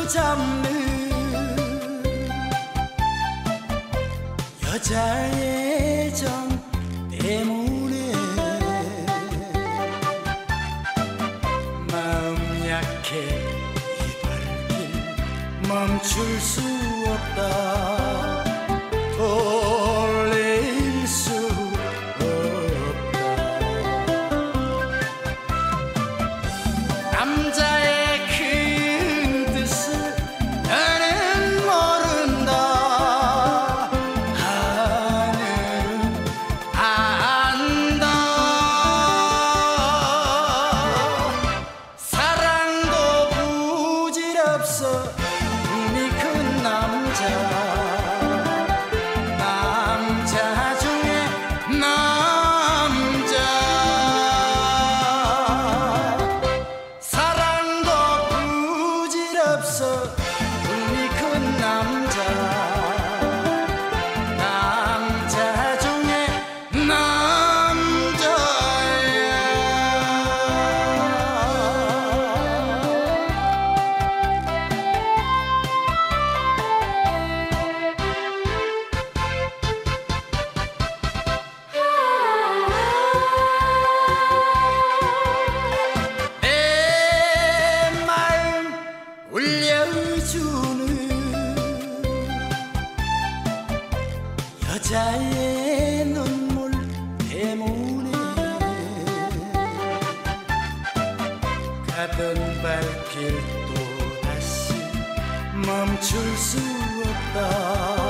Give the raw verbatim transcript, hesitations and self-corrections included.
붙잡는 여자의 정 때문에 마음 약해 이 발길 멈출 수 없다 돌릴 수 없다 남자의 큰 뜻을 나는 모른다 하늘은 안다 사랑도 부질없어 꿈이 큰 남자 남자 중에 남자 사랑도 부질없어 꿈이 큰 남자 남자 중에 남자야 내 마음 울려주는 여자의 눈물 때문에 가던 발길 또 다시 멈출 수 없다